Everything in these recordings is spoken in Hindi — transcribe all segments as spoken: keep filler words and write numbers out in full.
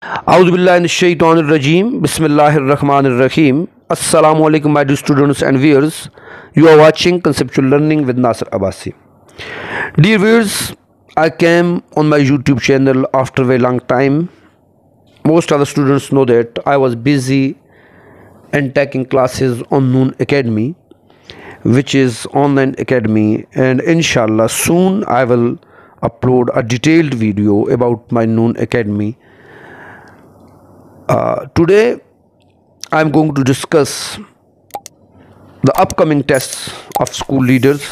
Auzubillahiminash-shaytanir-rajeem. Bismillahir-rahmanir-rahim. Assalamu alaikum, my dear students and viewers. You are watching Conceptual Learning with Nasir Abbasi. Dear viewers, I came on my YouTube channel after a very long time. Most of the students know that I was busy and taking classes on Noon Academy, which is online academy, and inshallah soon I will upload a detailed video about my Noon Academy. Uh, today I am going to discuss the upcoming tests of school leaders.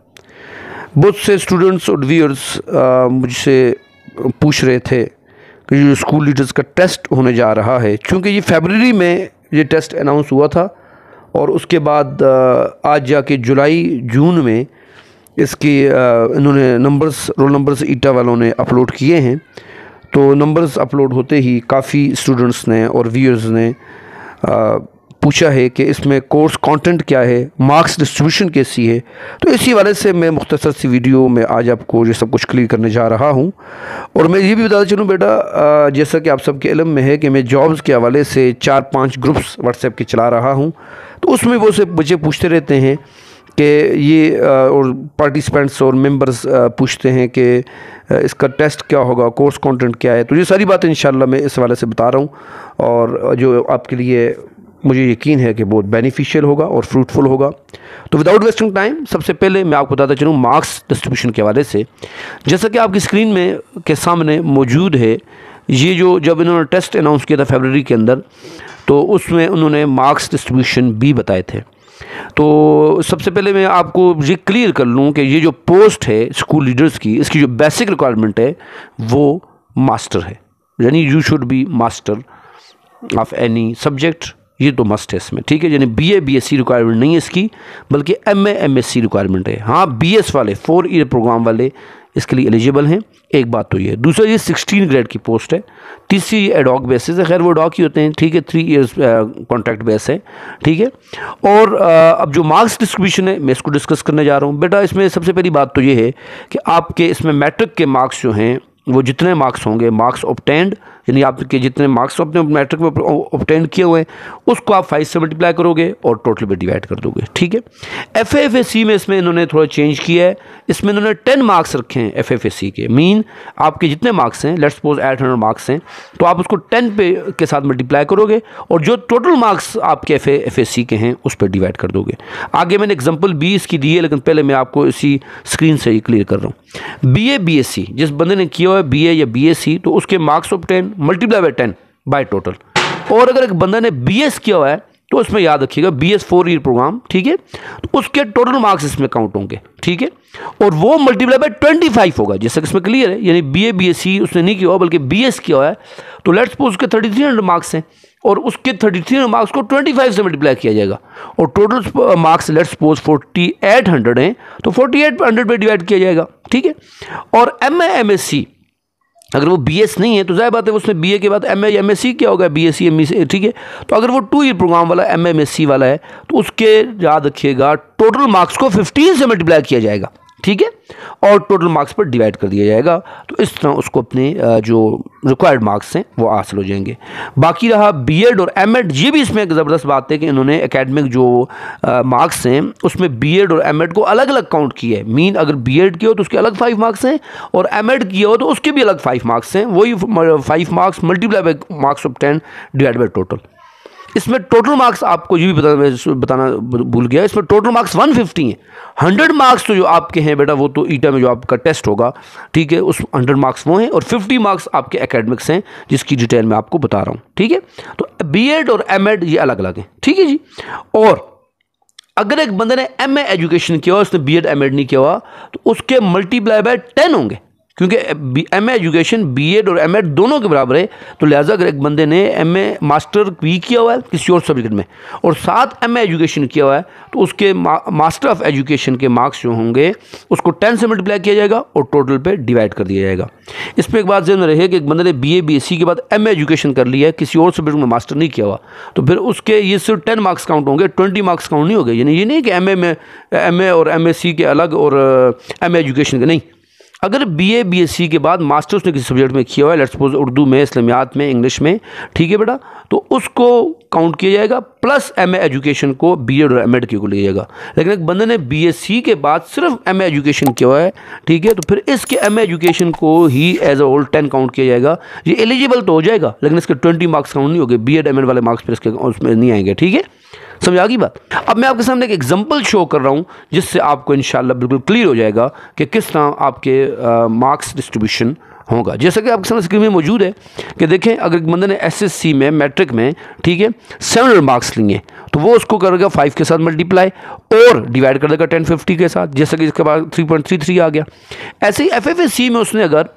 बहुत से स्टूडेंट्स और व्यूअर्स मुझसे पूछ रहे थे कि जो स्कूल लीडर्स का टेस्ट होने जा रहा है, क्योंकि ये फरवरी में ये टेस्ट अनाउंस हुआ था और उसके बाद आज जाके जुलाई जून में इसकी इन्होंने नंबर्स रोल नंबर्स ईटा वालों ने अपलोड किए हैं। तो नंबर्स अपलोड होते ही काफ़ी स्टूडेंट्स ने और व्यूअर्स ने आ, पूछा है कि इसमें कोर्स कंटेंट क्या है, मार्क्स डिस्ट्रीब्यूशन कैसी है। तो इसी वाले से मैं मुख्तसर सी वीडियो में आज आपको ये सब कुछ क्लियर करने जा रहा हूँ। और मैं ये भी बताता चलूँ बेटा, जैसा कि आप सबके इल्म में है कि मैं जॉब्स के हवाले से चार पाँच ग्रुप्स व्हाट्सएप के चला रहा हूँ। तो उसमें वो से मुझे पूछते रहते हैं कि ये और पार्टिसिपेंट्स और मेंबर्स पूछते हैं कि इसका टेस्ट क्या होगा, कोर्स कंटेंट क्या है। तो ये सारी बातें इंशाल्लाह मैं इस वाले से बता रहा हूँ और जो आपके लिए मुझे यकीन है कि बहुत बेनिफिशियल होगा और फ्रूटफुल होगा। तो विदाउट वेस्टिंग टाइम सबसे पहले मैं आपको बताता चलूँ मार्क्स डिस्ट्रीब्यूशन के हवाले से। जैसा कि आपकी स्क्रीन में के सामने मौजूद है, ये जो जब इन्होंने टेस्ट अनाउंस किया था फरवरी के अंदर, तो उसमें उन्होंने मार्क्स डिस्ट्रीब्यूशन भी बताए थे। तो सबसे पहले मैं आपको ये क्लियर कर लूँ कि ये जो पोस्ट है स्कूल लीडर्स की, इसकी जो बेसिक रिक्वायरमेंट है वो मास्टर है, यानी you should be master of any subject. ये तो मस्ट है इसमें, ठीक है। यानी B A B S C requirement नहीं है इसकी, बल्कि M A M S C requirement है। हाँ, बी एस वाले फोर ईयर प्रोग्राम वाले इसके लिए एलिजिबल हैं। एक बात तो ये है। दूसरा, ये सिक्सटीन ग्रेड की पोस्ट है। तीसरी एडॉक बेसिस है, खैर वो डॉक ही होते हैं, ठीक है। थ्री इयर्स कॉन्ट्रैक्ट बेस है, ठीक है। और आ, अब जो मार्क्स डिस्ट्रीब्यूशन है मैं इसको डिस्कस करने जा रहा हूँ बेटा। इसमें सबसे पहली बात तो ये है कि आपके इसमें मैट्रिक के मार्क्स जो हैं वो जितने मार्क्स होंगे, मार्क्स ऑब्टेंड, यानी आपके जितने मार्क्स अपने मैट्रिक में ऑब्टेंड किए हुए हैं उसको आप फाइव से मल्टीप्लाई करोगे और टोटल पे डिवाइड कर दोगे, ठीक है। एफ एफ ए सी में इसमें इन्होंने थोड़ा चेंज किया है। इसमें इन्होंने टेन मार्क्स रखे हैं एफ एफ ए सी के। मीन आपके जितने मार्क्स हैं, let's suppose eight hundred marks हैं, तो आप उसको टेन पे के साथ मल्टीप्लाई करोगे और जो टोटल मार्क्स आपके एफ एफ ए सी के हैं उस पर डिवाइड कर दोगे। आगे मैंने एग्जाम्पल बी इसकी दी है, लेकिन पहले मैं आपको इसी स्क्रीन से ही क्लियर कर रहा हूँ। B A B S C जिस बंदे ने किया हुआ है बी ए या बी एस सी, तो उसके marks of ten multiply by ten by total. और अगर एक बंदा ने बी एस किया हुआ है तो उसमें याद रखिएगा B S four year programme, ठीक है, तो उसके टोटल मार्क्स इसमें काउंट होंगे, ठीक है। और वो मल्टीप्लाई बाय ट्वेंटी फाइव होगा, जैसे कि इसमें क्लियर है। यानी B A B S C उसने नहीं किया हुआ बल्कि बी एस किया हुआ है, तो लेट्स सपोज उसके थर्टी थ्री हंड्रेड मार्क्स हैं और उसके थर्टी थ्री हंड्रेड मार्क्स को ट्वेंटी फाइव से मल्टीप्लाई किया जाएगा और total marks let's suppose forty eight hundred हैं, तो फोर्टी एट हंड्रेड पे डिवाइड किया जाएगा, ठीक है। और M A M S C अगर वो बी एस नहीं है तो ज़ाहिर बात है उसने बी ए के बाद M A M S C क्या होगा, B S C M C, ठीक है। तो अगर वो टू ईयर प्रोग्राम वाला एम एम एस सी वाला है तो उसके याद रखिएगा टोटल मार्क्स को फिफ्टीन से मल्टीप्लाई किया जाएगा, ठीक है, और टोटल मार्क्स पर डिवाइड कर दिया जाएगा। तो इस तरह उसको अपने जो रिक्वायर्ड मार्क्स हैं वो हासिल हो जाएंगे। बाकी रहा बी एड और एम एड, ये भी इसमें एक ज़बरदस्त बात है कि इन्होंने एकेडमिक जो मार्क्स हैं उसमें बी एड और एम एड को अलग अलग काउंट किया है। मीन अगर बी एड किया हो तो उसके अलग फाइव मार्क्स हैं और एम एड किया हो तो उसके भी अलग फाइव मार्क्स हैं। वही five marks multiply by marks of ten divide by total. इसमें टोटल मार्क्स आपको ये भी बता, बताना भूल गया, इसमें टोटल मार्क्स वन फिफ्टी हैं। हंड्रेड मार्क्स तो जो आपके हैं बेटा वो तो ईटा में जो आपका टेस्ट होगा, ठीक है, उस हंड्रेड मार्क्स वो हैं और फिफ्टी मार्क्स आपके एकेडमिक्स हैं जिसकी डिटेल मैं आपको बता रहा हूँ, ठीक है। तो बी एड और एम एड ये अलग अलग हैं, ठीक है जी। और अगर एक बंदे ने एम ए एजुकेशन किया हुआ, उसने बी एड एम एड नहीं किया हुआ, तो उसके मल्टीप्लाई बाय टेन होंगे, क्योंकि M A education B Ed और एम एड दोनों के बराबर है। तो लिहाजा अगर एक बंदे ने एम ए मास्टर भी किया हुआ है किसी और सब्जेक्ट में और साथ एम ए एजुकेशन किया हुआ है, तो उसके मा, मास्टर ऑफ एजुकेशन के मार्क्स जो होंगे उसको टेन से मल्टीप्लाई किया जाएगा और टोटल पे डिवाइड कर दिया जाएगा। इसमें एक बात ध्यान में रहे कि एक बंदे ने B A B S C के बाद एम ए एजुकेशन कर लिया है, किसी और सब्जेक्ट में मास्टर नहीं किया हुआ, तो फिर उसके ये सिर्फ टेन मार्क्स काउंट होंगे, ट्वेंटी मार्क्स काउंट नहीं होंगे। यानी ये नहीं कि एम ए में एम ए और एम एस सी के अलग और एम ए एजुकेशन के नहीं। अगर बीए बीएससी के बाद मास्टर्स ने किसी सब्जेक्ट में किया हुआ है, लेट्स सपोज उर्दू में, इस्लामियात में, इंग्लिश में, ठीक है बेटा, तो उसको काउंट किया जाएगा प्लस एमए एजुकेशन को बीएड और एमएड के को लिया जाएगा। लेकिन एक बंदे ने बीएससी के बाद सिर्फ एमए एजुकेशन किया हुआ है, ठीक है, तो फिर इसके एमए एजुकेशन को ही as a whole ten count किया जाएगा। ये एलिजिबल तो हो जाएगा लेकिन इसके ट्वेंटी मार्क्स काउंट नहीं होंगे, बीएड एमएड वाले मार्क्स फिर इसके उसमें नहीं आएंगे, ठीक है, समझ आ गई बात। अब मैं आपके सामने एक एग्जांपल शो कर रहा हूं जिससे आपको इंशाल्लाह बिल्कुल क्लियर हो जाएगा कि किस तरह आपके मार्क्स डिस्ट्रीब्यूशन होगा। जैसा कि आपके सामने स्क्रीन में मौजूद है कि देखें, अगर एक बंदे ने एसएससी में, मैट्रिक में, ठीक है, सेवन हंड्रेड मार्क्स लिए तो वो उसको करेगा फाइव के साथ मल्टीप्लाई और डिवाइड कर देगा टेन फिफ्टी के साथ, जैसा कि इसके बाद थ्री पॉइंट थ्री थ्री आ गया। ऐसे ही एफ एफ एस सी में उसने अगर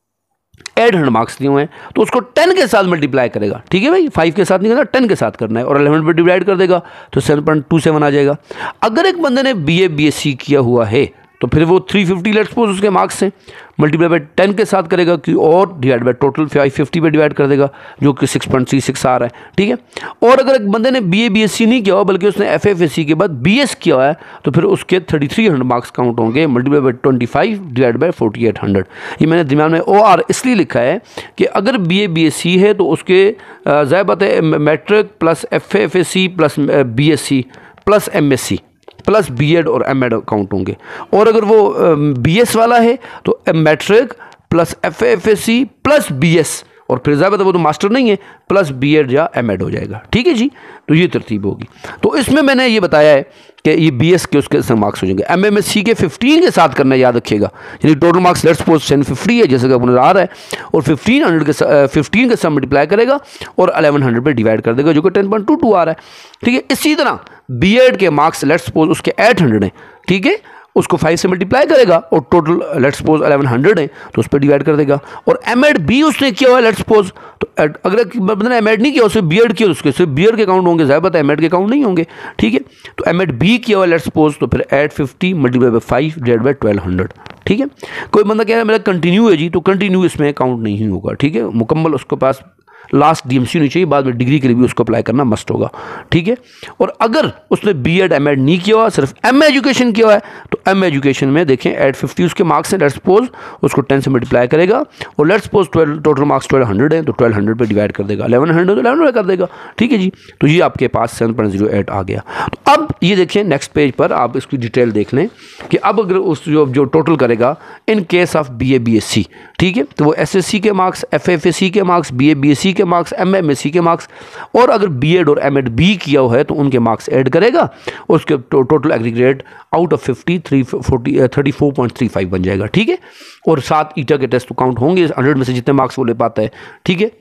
एट हंड्रेड मार्क्स दिए हुए हैं तो उसको टेन के साथ मल्टीप्लाई करेगा, ठीक है भाई, फाइव के साथ नहीं करना, टेन के साथ करना है और इलेवन पे डिवाइड कर देगा तो सेवन पॉइंट टू सेवन आ जाएगा। अगर एक बंदे ने B A B S C किया हुआ है तो फिर वो थ्री फिफ्टी लेट्स सपोज उसके मार्क्स हैं, मल्टीप्लाई बाय टेन के साथ करेगा कि और divide by total five fifty पे डिवाइड कर देगा जो कि सिक्स पॉइंट थ्री सिक्स आ रहा है, ठीक है। और अगर एक बंदे ने बीए बीएससी नहीं किया हुआ बल्कि उसने एफएफएससी के बाद बीएस किया हुआ है तो फिर उसके thirty three hundred marks count होंगे, multiply by twenty five divide by forty eight hundred. ये मैंने दिमाग में ओ आर इसलिए लिखा है कि अगर बीए बीएससी है तो उसके ज़ाहिर बात है matric plus F F S C plus B S C plus M S C plus B Ed और एमएड काउंट होंगे। और अगर वो बीएस वाला है तो matric plus F F S C plus B S और फिर ज़्यादा तो वो तो मास्टर नहीं है, प्लस बीएड या एमएड हो जाएगा, ठीक है जी। तो ये तरतीब होगी। तो इसमें मैंने ये बताया है कि ये बीएस के उसके संग मार्क्स हो जाएंगे, एमएमएससी के फिफ्टीन के साथ करना याद रखिएगा, यानी total marks let's suppose ten fifty है जैसे कि आपको नजर आ रहा है और फिफ्टीन हंड्रेड के फिफ्टीन के साथ मल्टीप्लाई करेगा और अलेवन हंड्रेड पे डिवाइड कर देगा जो कि टेन पॉइंट टू टू आ रहा है, ठीक है। इसी तरह बीएड के मार्क्स लेट्स सपोज उसके एट हंड्रेड हैं, ठीक है, उसको फाइव से मल्टीप्लाई करेगा और total let's suppose eleven hundred है तो उस पर डिवाइड कर देगा। और एमएड भी उसने किया हुआ है लेट्स सपोज, तो अगर बंदे ने एमएड नहीं किया उससे बीएड किया उसके सिर्फ बीएड के अकाउंट होंगे, ज़्यादा पता है एमएड के अकाउंट नहीं होंगे, ठीक है। तो एमएड भी किया हुआ है लेट्स सपोज तो फिर eight fifty multiply by five divide by twelve hundred, ठीक है। कोई बंदा कह रहा है मेरा कंटिन्यू है जी, तो कंटिन्यू इसमें काउंट नहीं होगा, ठीक है, मुकम्मल उसके पास लास्ट डीएमसी होनी चाहिए, बाद में डिग्री के लिए भी उसको अप्लाई करना मस्ट होगा, ठीक है। और अगर उसने बीएड एमएड नहीं किया हुआ सिर्फ एम एजुकेशन किया हुआ है तो एम एजुकेशन में देखें एट फिफ्टी उसके मार्क्स हैं, लेट्स सपोज उसको टेन से मल्टीप्लाई करेगा और let's suppose twelve total marks twelve hundred है तो ट्वेल्व हंड्रेड पे डिवाइड कर देगा, इलेवन हंड्रेड तो इलेवन हंड्रेड कर देगा, ठीक है जी। तो ये आपके पास सेवन पॉइंट जीरो एट आ गया। तो अब ये देखिए नेक्स्ट पेज पर आप इसकी डिटेल देख लें कि अब अगर उस जो जो टोटल करेगा in case of B A B S C, ठीक है, तो वो एस एस सी के marks, F F S C के marks, B A B S C के marks, M M S C के मार्क्स और अगर बीएड और एमएड भी किया हुआ है तो उनके मार्क्स ऐड करेगा और उसके total aggregate out of fifty three forty thirty four point three five बन जाएगा, ठीक है। और सात ईटा के टेस्ट तो काउंट होंगे हंड्रेड में से जितने मार्क्स वो ले पाता है, ठीक है,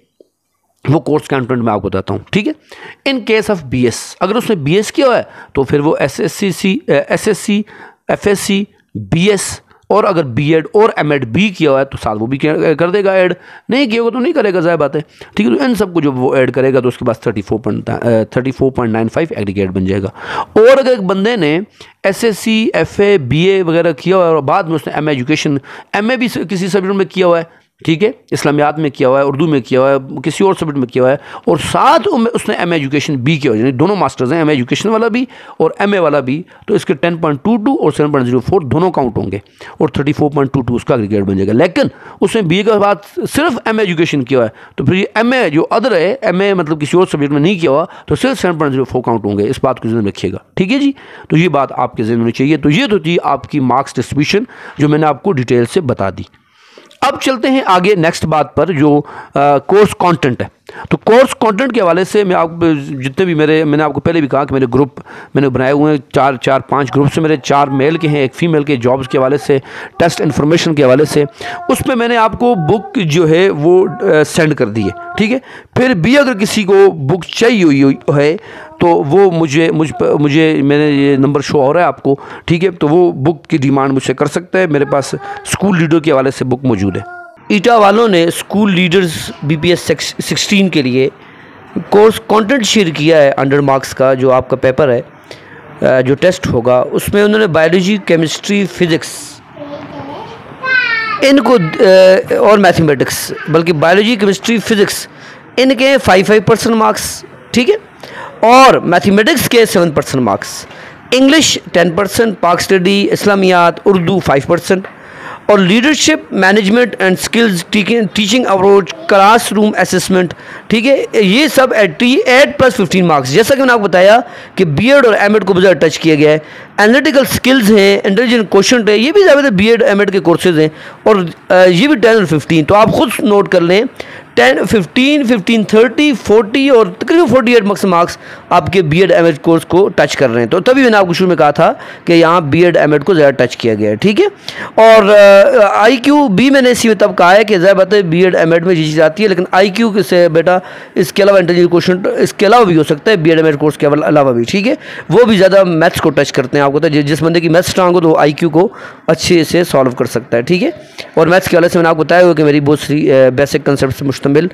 वो कोर्स कंटेंट मैं आपको बताता हूँ, ठीक है। इन केस ऑफ बीएस अगर उसने बीएस किया हुआ है तो फिर वो S S C S S C F S C B S और अगर बीएड और एमएड भी किया हुआ है तो साथ वो भी कर देगा ऐड, नहीं किया होगा तो नहीं करेगा, ज़ाहिर बात है, ठीक है। तो इन सबको जब वो ऐड करेगा तो उसके पास thirty four point thirty four point nine five aggregate बन जाएगा। और अगर एक बंदे ने S S C F A B A वगैरह किया हुआ है और बाद में उसने एम एजुकेशन एम ए भी किसी सब्जेक्ट में किया हुआ है, ठीक है, इस्लामियात में किया हुआ है, उर्दू में किया हुआ है, किसी और सब्जेक्ट में किया हुआ है और साथ उसने एम एजुकेशन भी किया हुआ है, यानी दोनों मास्टर्स हैं, एम एजुकेशन वाला भी और एम ए वाला भी, तो इसके टेन पॉइंट टू टू और सेवन पॉइंट जीरो फोर दोनों काउंट होंगे और thirty four point two two उसका एग्रीगेट बन जाएगा। लेकिन उसने बी ए के बाद सिर्फ एम एजुकेशन किया हुआ है तो फिर ये एम ए जो अदर है, एम ए मतलब किसी और सब्जेक्ट में नहीं किया हुआ तो सिर्फ seven point zero four count होंगे, इस बात को ज़हन में रखिएगा, ठीक है जी। तो ये बात आपके ज़हन में होनी चाहिए। तो ये तो थी आपकी मार्क्स डिस्ट्रीब्यूशन जो मैंने आपको डिटेल से बता दी। अब चलते हैं आगे नेक्स्ट बात पर जो कोर्स कंटेंट है। तो कोर्स कंटेंट के हवाले से मैं आप जितने भी मेरे मैंने आपको पहले भी कहा कि मेरे ग्रुप मैंने बनाए हुए हैं, चार चार पांच ग्रुप से मेरे चार मेल के हैं, एक फ़ीमेल के, जॉब्स के हवाले से, टेस्ट इन्फॉर्मेशन के हवाले से, उसमें मैंने आपको बुक जो है वो सेंड कर दी है, ठीक है। फिर भी अगर किसी को बुक चाहिए हुई है तो वो मुझे मुझ मुझे मैंने ये नंबर शो हो रहा है आपको, ठीक है, तो वो बुक की डिमांड मुझसे कर सकता है। मेरे पास स्कूल लीडर के हवाले से बुक मौजूद है। ईटा वालों ने स्कूल लीडर्स बीपीएस सिक्सटीन के लिए कोर्स कंटेंट शेयर किया है अंडर मार्क्स का, जो आपका पेपर है जो टेस्ट होगा उसमें उन्होंने बायोलॉजी, केमिस्ट्री, फिज़िक्स इनको और मैथमेटिक्स, बल्कि बायोलॉजी, केमिस्ट्री, फिज़िक्स इनके फाइव फाइव परसेंट मार्क्स, ठीक है, और मैथमेटिक्स के seven percent marks, English ten percent, Pak study, Islamiyat, Urdu five percent और leadership management and skills, teaching approach, classroom assessment, ठीक है, ये सब eight eight plus fifteen marks. जैसा कि मैंने आपको बताया कि बीएड और एमएड को बहुत टच किया गया है। एनालिटिकल स्किल्स हैं, इंटेलिजेंट क्वेश्चन है, ये भी ज़्यादा बीएड एमएड के कोर्सेज हैं, और ये भी टेन और फिफ्टीन। तो आप खुद नोट कर लें, ten, fifteen, fifteen, thirty, forty और तकरीबन forty eight marks marks BEd MEd एमएड कोर्स को टच कर रहे हैं। तो तभी मैंने आपको शुरू में कहा था कि यहाँ बीएड एमएड को ज़्यादा टच किया गया है, ठीक है। और आई क्यू भी मैंने इसी में तब कहा है कि ज़्यादा बात है बीएड एमएड में ये चीज़ आती है, लेकिन आई क्यू से बेटा इसके अलावा इंटेलिजेंट क्वेश्चन इसके अलावा भी हो सकता है, बीएड एमएड कोर्स के अलावा भी, ठीक है। वो भी ज़्यादा मैथ्स को टच करते हैं। आपको पता है जिस बंदे की मैथ्स स्ट्रांग हो तो आई क्यू को अच्छे से सॉल्व कर सकता है, ठीक है। और मैथ्स के वाले से मैंने आपको बताया हुआ कि मेरी बहुत सी बेसिक कंसेप्ट से मुश्तमिल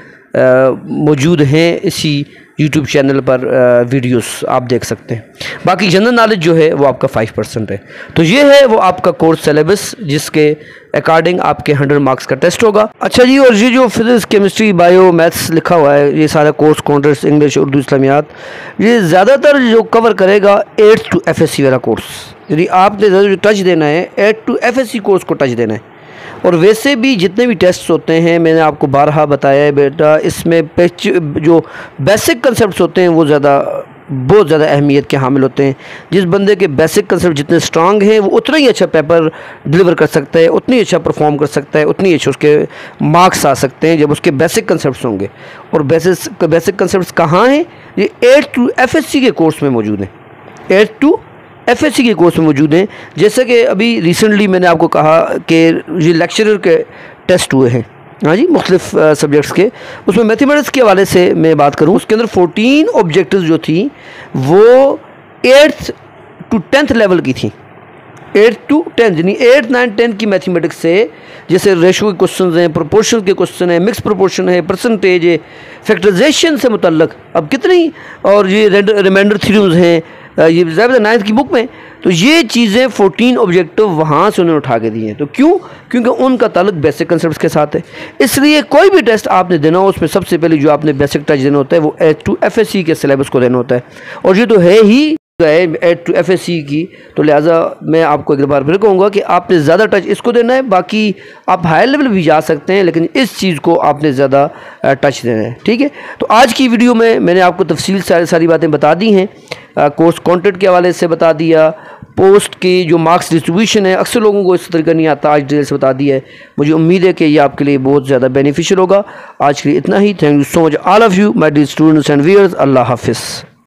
मौजूद हैं इसी यूट्यूब चैनल पर, वीडियोस आप देख सकते हैं। बाकी जनरल नॉलेज जो है वो आपका फाइव परसेंट है। तो ये है वो आपका कोर्स सिलेबस जिसके अकॉर्डिंग आपके हंड्रेड मार्क्स का टेस्ट होगा। अच्छा जी, और ये जो फिजिक्स, केमिस्ट्री, बायो, मैथ्स लिखा हुआ है, ये सारा course contract, English, Urdu, Islamiyat, ये ज़्यादातर जो कवर करेगा eight to F S C वाला कोर्स। यदि आपने जो टच देना है eight to F S C course को टच देना है। और वैसे भी जितने भी टेस्ट होते हैं मैंने आपको बारहा बताया है बेटा, इसमें जो बेसिक कंसेप्ट होते हैं वो ज़्यादा बहुत ज़्यादा अहमियत के हामिल होते हैं। जिस बंदे के बेसिक कंसेप्ट जितने स्ट्रांग हैं वो उतना ही अच्छा पेपर डिलीवर कर सकता है, उतनी अच्छा परफॉर्म कर सकता है, उतनी अच्छे उसके मार्क्स आ सकते हैं जब उसके बेसिक कंसेप्ट होंगे। और बेसिक बेसिक कंसेप्ट कहाँ हैं? ये eight to F S C के कोर्स में मौजूद हैं, eight to F S C के कोर्स में मौजूद हैं। जैसे कि अभी रिसेंटली मैंने आपको कहा कि ये लेक्चरर के टेस्ट हुए हैं, हाँ जी, मुख्तलिफ सब्जेक्ट्स के। उसमें मैथमेटिक्स के हवाले से मैं बात करूँ, उसके अंदर फोर्टीन ऑब्जेक्टिव्स जो थी वो एट्थ टू टेंथ लेवल की थी, एट्थ टू टेंथ, यानी एट्थ नाइन टेंथ की मैथमेटिक्स से, जैसे रेशो के क्वेश्चन हैं, प्रोपोर्शन के क्वेश्चन हैं, मिक्स प्रोपोर्शन है, परसेंटेज है, फैक्टराइजेशन से मुतल्लक अब कितनी, और ये रिमाइंडर थ्योरम्स हैं, ये ज़्यादा नाइन्थ की बुक में। तो ये चीज़ें फोर्टीन ऑब्जेक्टिव वहाँ से उन्होंने उठा के दिए हैं। तो क्यों? क्योंकि उनका ताल्लुक बेसिक कंसेप्ट के साथ है। इसलिए कोई भी टेस्ट आपने देना हो उसमें सबसे पहले जो आपने बेसिक टच देना होता है वो eight to F S C के सिलेबस को देना होता है, और ये तो है ही eight to F S C की। तो लिहाजा मैं आपको एक बार फिर कहूँगा कि आपने ज़्यादा टच इसको देना है। बाकी आप हाई लेवल भी जा सकते हैं, लेकिन इस चीज़ को आपने ज़्यादा टच देना है, ठीक है। तो आज की वीडियो में मैंने आपको तफसील सारी सारी बातें बता दी हैं, कोर्स कंटेंट के हवाले से बता दिया, पोस्ट की जो मार्क्स डिस्ट्रीब्यूशन है, अक्सर लोगों को इस तरीका नहीं आता, आज डिटेल से बता दिया है। मुझे उम्मीद है कि ये आपके लिए बहुत ज़्यादा बेनिफिशियल होगा। आज के लिए इतना ही। Thank you so much all of you my dear students and viewers. अल्लाह हाफिज़।